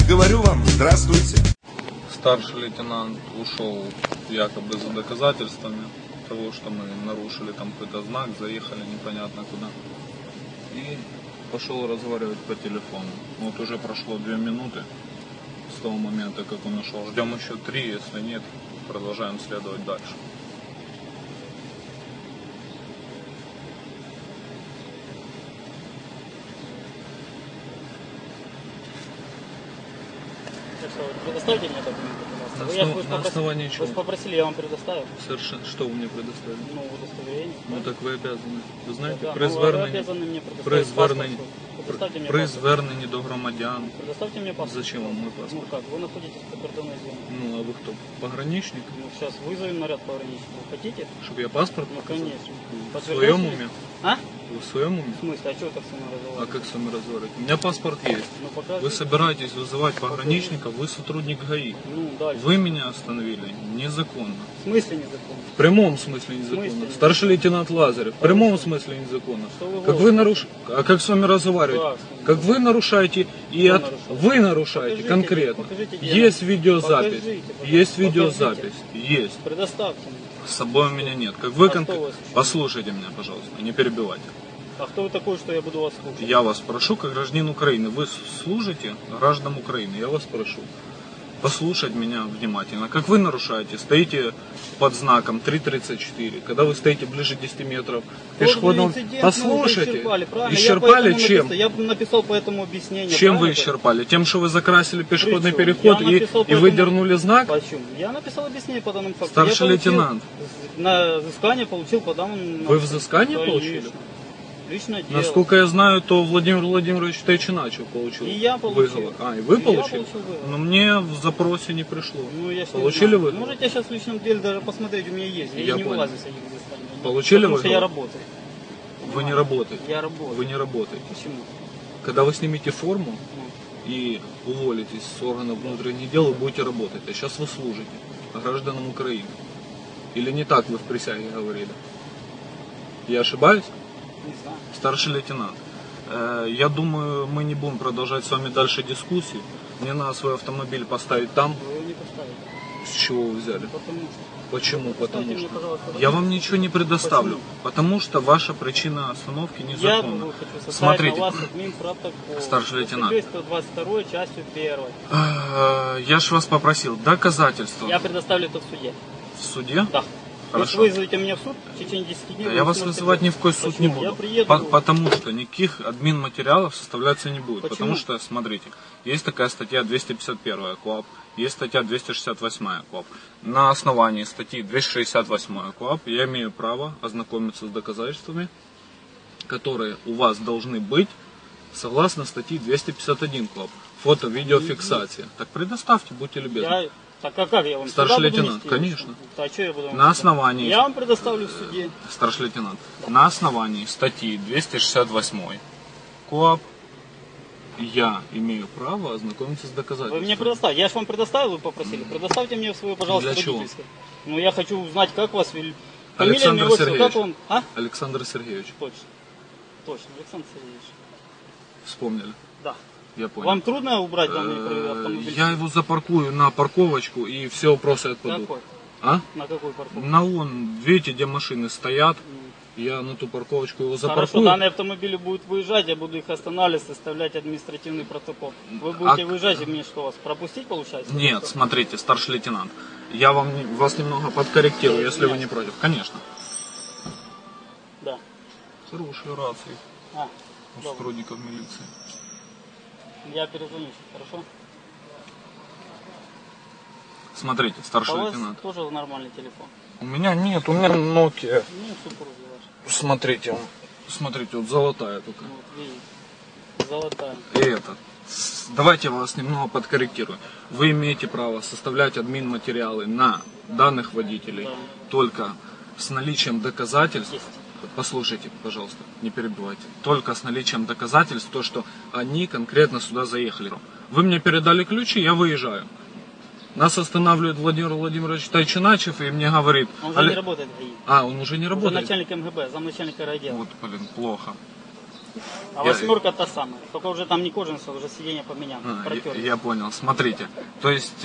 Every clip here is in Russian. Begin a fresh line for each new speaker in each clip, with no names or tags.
говорю вам, здравствуйте.
Старший лейтенант ушел якобы за доказательствами того, что мы нарушили там какой-то знак, заехали непонятно куда. И пошел разговаривать по телефону. Вот уже прошло 2 минуты с того момента, как он ушел. Ждем еще 3, если нет, продолжаем следовать дальше.
Предоставьте мне документы,
На основании чего?
Вы же попросили, я вам предоставил.
Совершенно. Что вы мне предоставили?
Ну, удостоверение.
Ну так вы обязаны. Ви знаєте,
Да,
при
обязаны мне
зверненні до громадян.
Предоставьте мне паспорт.
Зачем вам мой
Ну
паспорт?
как, вы находитесь в прикордонной зоне.
Ну а вы кто? Пограничник?
Ну, сейчас вызовем наряд пограничников. Хотите?
Чтобы я паспорт
Ну,
показал?
конечно.
В своем уме?
А?
Вы в своем уме?
В смысле? А что вы так со мной
А
разговариваете?
как с вами разговаривать? У меня паспорт есть.
Ну, покажите.
Вы собираетесь вызывать пограничников, вы сотрудник ГАИ.
Ну, дальше.
Вы меня остановили незаконно.
В смысле незаконно?
В прямом смысле незаконно.
смысле?
Старший лейтенант Лазарев. В прямом смысле незаконно.
Что вы
Как вы нарушаете? А как с вами разговаривать?
Как?
Как вы нарушаете и
Кто
от...
нарушает?
Вы нарушаете
Покажите,
конкретно.
покажите дело.
Есть видеозапись.
Покажите.
Есть видеозапись. Есть.
Предоставьте мне.
С собой у меня нет. Как вы
А кто вас?
Послушайте меня, пожалуйста, не перебивайте.
А кто вы такой, что я буду вас слушать?
Я вас прошу, как гражданин Украины, вы служите гражданам Украины, я вас прошу послушать меня внимательно. Как вы нарушаете, стоите под знаком 3.34, когда вы стоите ближе 10 метров пешеходного... Послушайте, исчерпали чем?
Я написал по этому объяснение.
Чем вы исчерпали? Тем, что вы закрасили пешеходный
Причем?
переход
Я
и выдернули знак?
Почему? Я написал объяснение по данному факту.
Старший
Я получил
лейтенант.
На взыскание получил по данному...
Вы взыскание
Конечно.
получили?
Личное дело.
Насколько я знаю, то Владимир Владимирович Тайчиначев получил
И я получил.
вызов. А, и вы
И
получили?
я получил вызов.
Но мне в запросе не пришло.
Ну, я ж не
Получили
знаю.
вы?
Можете сейчас в личном деле даже посмотреть, у меня есть. Я не
понял.
вылазю с этих взысканий.
Получили
Потому
вы
что я
вызов?
работаю.
Вы не работаете.
Я работаю.
Вы не работаете.
Почему?
Когда вы снимете форму
Ну,
и уволитесь с органов внутренних дел, вы будете работать. А сейчас вы служите гражданам Украины. Или не так вы в присяге говорили? Я ошибаюсь?
не знаю.
Старший лейтенант, я думаю, мы не будем продолжать с вами дальше дискуссию. Мне надо свой автомобиль поставить там.
Вы его не поставите.
С чего вы взяли?
Потому что.
Почему? Потому
мне,
что
пожалуйста,
я вам ничего не предоставлю,
Почему?
потому что ваша причина остановки
Я
незаконна.
хочу составить
Смотрите,
на вас админпротокол.
Старший лейтенант.
122 частью 1.
Я ж вас попросил доказательства
Я предоставлю это в суде.
в суде.
Да.
Хорошо.
Если вызовете меня в суд в течение 10 дней...
Да
вы
я вас
сможете
вызывать ни в
сделать.
коей суд не
Почему?
буду.
Я приеду.
Потому что никаких админ-материалов составляться не будет.
Почему?
Потому что, смотрите, есть такая статья 251 КоАП, есть статья 268 КоАП. На основании статьи 268 КоАП я имею право ознакомиться с доказательствами, которые у вас должны быть согласно статье 251 КоАП. Фото-видеофиксация. Так предоставьте, будьте любезны.
Так а как я вам
Старший
сюда буду
лейтенант,
нести?
конечно.
А что я буду вам
На
сюда?
основании...
Я вам предоставлю в суде.
Старший лейтенант, на основании статьи 268 КоАП я имею право ознакомиться с доказательствами.
Вы мне предоставьте. Я же вам предоставил, вы попросили. Предоставьте мне свое, пожалуйста,
Для чего?
водительское. Ну, я хочу узнать, как вас вели. Фамилия,
Александр
имя, отчество,
Сергеевич.
как вам? А?
Александр Сергеевич,
Точно. Точно, Александр Сергеевич.
вспомнили?
Да.
Я понял.
Вам трудно убрать данный автомобиль?
Я его запаркую на парковочку и все вопросы отпадут.
Какой?
А?
На какой парковке?
На вон, видите, где машины стоят. Я на ту парковочку его
Хорошо,
запаркую.
данные автомобили будут выезжать, я буду их останавливать, составлять административный протокол. Вы будете выезжать, и мне что, вас пропустить получается?
Нет, смотрите, старший лейтенант, я вас немного подкорректирую, если вы не против. Конечно.
Да.
Хорошие рации
А,
у
добро.
сотрудников милиции.
Я перезвоню сейчас, хорошо?
Смотрите,
А
старший
у вас
лейтенант.
тоже нормальный телефон?
У меня нет, у меня Nokia.
Ну, супруги ваши.
Смотрите, вот золотая только.
Вот, видите. Золотая.
И это. Давайте я вас немного подкорректирую. Вы имеете право составлять админ-материалы на данных водителей
Да.
только с наличием доказательств.
Есть.
Послушайте, пожалуйста, не перебивайте. Только с наличием доказательств, то, что они конкретно сюда заехали. Вы мне передали ключи, я выезжаю. Нас останавливает Владимир Владимирович Тайчиначев и мне говорит...
Он уже не работает в ГАИ.
А, он уже не
Уже
работает?
начальник МГБ, замначальника райотдела.
Вот, блин, плохо.
А восьмерка та самая. Только уже там не кожанство, уже сиденье поменяно. Протерли.
Я понял. Смотрите. То есть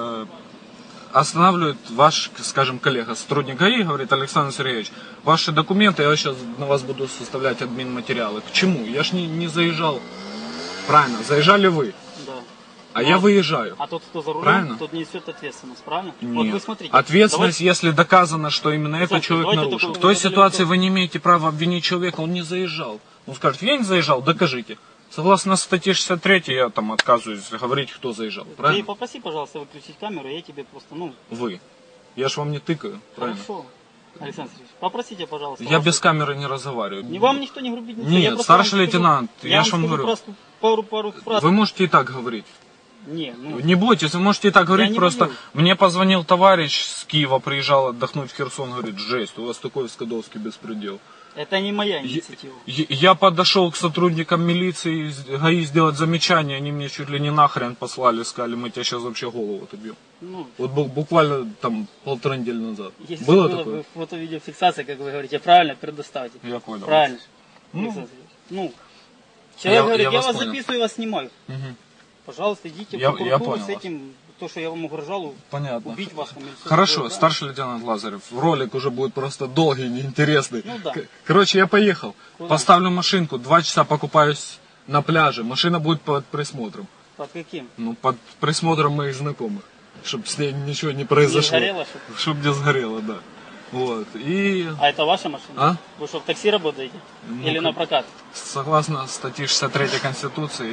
останавливает ваш, скажем, коллега, сотрудник ГАИ, говорит: Александр Сергеевич, ваши документы, я сейчас на вас буду составлять админматериалы. К чему? Я ж не заезжал. Правильно, заезжали вы.
Да.
А я выезжаю.
А тот, кто за рулем,
Правильно?
тот несет ответственность, правильно?
Нет.
Вот вы смотрите.
Ответственность, если доказано, что именно этот
Слушайте,
человек
давайте
нарушил.
такой
В той
вот
ситуации
далеко.
вы не имеете права обвинить человека, он не заезжал. Он скажет: я не заезжал, докажите. Согласно статье 63 я там отказываюсь говорить, кто заезжал.
Ты
Правильно?
попроси, пожалуйста, выключить камеру, я тебе просто,
Вы. Я ж вам не тыкаю. Правильно?
хорошо. Александр Сергеевич, попросите, пожалуйста.
Я
вашу-
без камеры не разговариваю.
Не вам никто не грубит, ничего.
Нет,
Я просто
старший
вам скажу-
лейтенант, я ж вам
скажу
говорю.
просто пару фраз.
Вы можете и так говорить.
Не,
Не бойтесь, вы можете и так говорить,
не
просто
боюсь.
мне позвонил товарищ с Киева, приезжал отдохнуть в Херсон, говорит: жесть, у вас такой скадовский беспредел.
это не моя инициатива.
Я подошел к сотрудникам милиции из ГАИ сделать замечание, они мне чуть ли не нахрен послали, сказали: мы тебя сейчас вообще голову отобьем.
Ну,
Вот буквально там 1,5 недели назад.
если
Было
было
такое?
бы фото-видеофиксация, как вы говорите, правильно, предоставьте.
Я понял.
Правильно.
Ну,
Александр Сергеевич. Человек говорит,
я
я
вас
вас
понял.
записываю, вас снимаю.
Мгм.
Пожалуйста, идите в
Я
прокуратуру
понял
с
вас.
этим, то, что я вам угрожал,
Понятно.
убить вас. там или всё
Хорошо,
такое, да?
старший лейтенант Лазарев, ролик уже будет просто долгий, неинтересный.
Ну да.
Короче, я поехал,
Куда?
поставлю машинку, 2 часа покупаюсь на пляже, машина будет под присмотром.
Под каким?
Ну, под присмотром моих знакомых, чтобы с ней ничего не
Не
произошло.
сгорело, что?
Чтобы не сгорело, да. Вот, и
А это ваша машина?
А?
Вы что, в такси работаете?
Ну,
Или
как-
на прокат?
согласно статье 63 Конституции,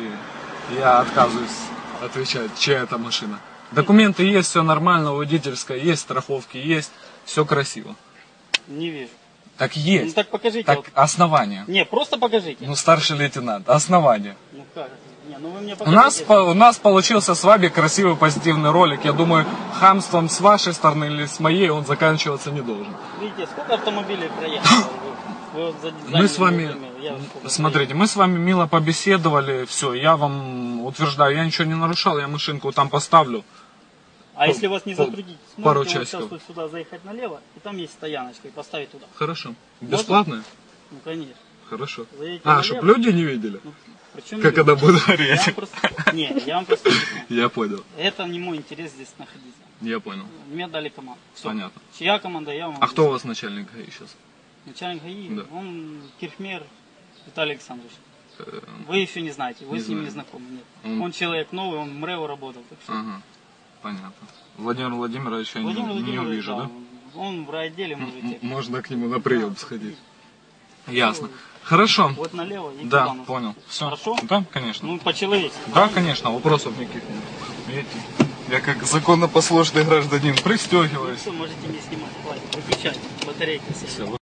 я отказываюсь отвечать, чья это машина. Документы есть, все нормально, водительская есть, страховки есть, все красиво.
Не вижу.
Так
Ну
есть.
так покажите.
Так
вот.
основания.
Не, просто покажите.
Ну, старший лейтенант, основания.
Ну как? Не, ну вы мне
У
покажите.
у нас получился с вами красивый позитивный ролик. Я думаю, хамством с вашей стороны или с моей он заканчиваться не должен.
Видите, сколько автомобилей проехало? Вы вот
Мы с вами,
Я вот сколько
смотрите, мы с вами мило побеседовали, все, я вам утверждаю, я ничего не нарушал, я машинку там поставлю.
А если вас не затруднить,
пару
сможете вот
часиков.
сейчас вот сюда заехать налево, и там есть стояночка, и поставить туда.
Хорошо. Бесплатно?
Ну, конечно.
Хорошо.
Заедете
А,
налево.
чтобы люди не видели?
Ну, причем
Как
не-
она будет
Я
гореть?
вам просто... Не, я вам просто объясню.
Я понял,
Это не мой интерес здесь находиться.
я понял.
Мне дали команду. Всё.
Понятно.
Чья команда, я вам
А кто у вас начальник ГАИ сейчас?
Начальник ГАИ,
Да.
он Кирхмер Виталий Александрович.
Э,
Вы еще не знаете, вы
Не
с ним
знаю.
не знакомы. Нет.
Он-
Он человек новый, он в МРЭО работал. Так что...
Ага, понятно. Владимир Владимирович я
Владимир
не
Владимирович,
увижу, да?
Он в райотделе можете.
Можно к нему на прием сходить. Ясно. Хорошо.
Вот налево и
Да,
туда.
понял. Все.
Хорошо?
Да, конечно.
Ну, по-человечески.
Да, конечно, вопросов никаких нет. Видите, я как законопослушный гражданин
Ну,
пристегиваюсь.
все, можете не снимать. Хватит, выключайте. Батарейки все.
Всё,